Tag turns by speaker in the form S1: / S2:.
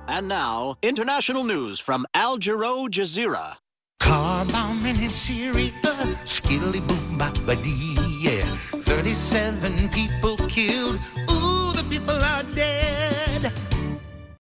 S1: And now, international news from Jarreau Jazeera.
S2: Car bombing in Syria, skilly boom bop-a-dee, yeah. 37 people killed, ooh, the people are dead.